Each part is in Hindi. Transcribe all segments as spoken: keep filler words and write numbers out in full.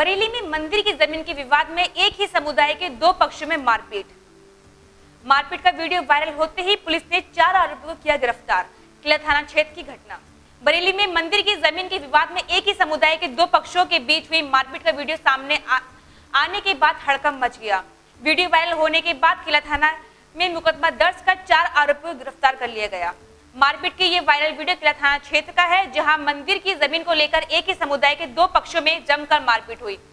बरेली में मंदिर की जमीन के विवाद में एक ही समुदाय के दो पक्षों में मारपीट मारपीट का वीडियो वायरल होते ही पुलिस ने चार आरोपियों को किया गिरफ्तार। किला थाना क्षेत्र की घटना। बरेली में मंदिर की जमीन के विवाद में एक ही समुदाय के दो पक्षों के बीच हुई मारपीट का वीडियो सामने आ, आने के बाद हड़कंप मच गया। वीडियो वायरल होने के बाद किला थाना में मुकदमा दर्ज कर चार आरोपियों को गिरफ्तार कर लिया गया। मारपीट की ये वायरल वीडियो किला थाना क्षेत्र का है, जहां मंदिर की जमीन को लेकर एक ही समुदाय के दो पक्षों में जमकर मारपीट हुई।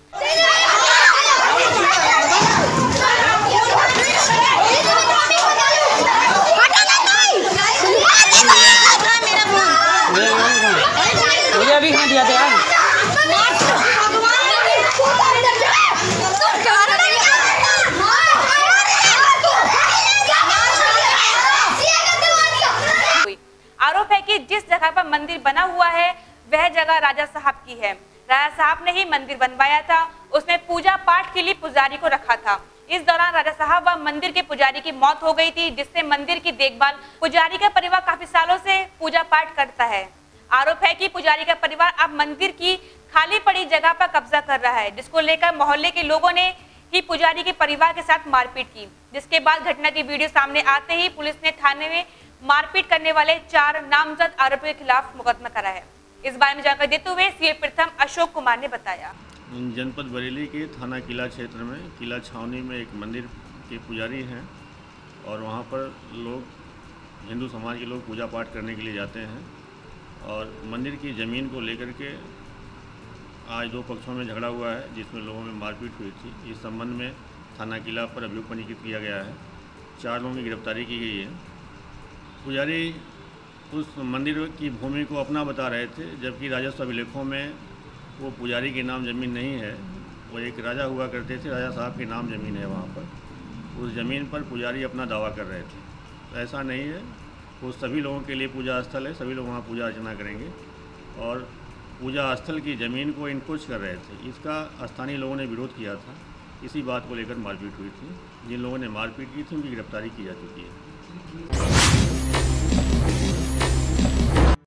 आरोप है कि जिस जगह पर मंदिर बना हुआ है वह जगह राजा साहब की है। राजा साहब ने ही मंदिर बनवाया था। उसमें पूजा पाठ के लिए पुजारी को रखा था। इस दौरान राजा साहब व मंदिर के पुजारी की मौत हो गई थी, जिससे मंदिर की देखभाल पुजारी का परिवार काफी सालों से पूजा पाठ करता है। आरोप है कि पुजारी का परिवार अब मंदिर की खाली पड़ी जगह पर कब्जा कर रहा है, जिसको लेकर मोहल्ले के लोगों ने ही पुजारी के परिवार के साथ मारपीट की। जिसके बाद घटना की वीडियो सामने आते ही पुलिस ने थाने में मारपीट करने वाले चार नामजद आरोपियों के खिलाफ मुकदमा करा है। इस बारे में जानकारी देते हुए सीए प्रथम अशोक कुमार ने बताया। जनपद बरेली के थाना किला क्षेत्र में किला छावनी में एक मंदिर के पुजारी हैं और वहाँ पर लोग हिंदू समाज के लोग पूजा पाठ करने के लिए जाते हैं और मंदिर की ज़मीन को लेकर के आज दो पक्षों में झगड़ा हुआ है, जिसमें लोगों में मारपीट हुई थी। इस संबंध में थाना किला पर अभियोग पंजीकृत किया गया है। चार लोगों की गिरफ्तारी की गई है। पुजारी उस मंदिर की भूमि को अपना बता रहे थे, जबकि राजस्व अभिलेखों में वो पुजारी के नाम ज़मीन नहीं है। वो एक राजा हुआ करते थे, राजा साहब के नाम ज़मीन है वहाँ पर। उस ज़मीन पर पुजारी अपना दावा कर रहे थे। तो ऐसा नहीं है, वो सभी लोगों के लिए पूजा स्थल है, सभी लोग वहाँ पूजा अर्चना करेंगे और पूजा स्थल की ज़मीन को इनक्रोच कर रहे थे। इसका स्थानीय लोगों ने विरोध किया था। इसी बात को लेकर मारपीट हुई थी। जिन लोगों ने मारपीट की थी उनकी गिरफ्तारी की जा चुकी है।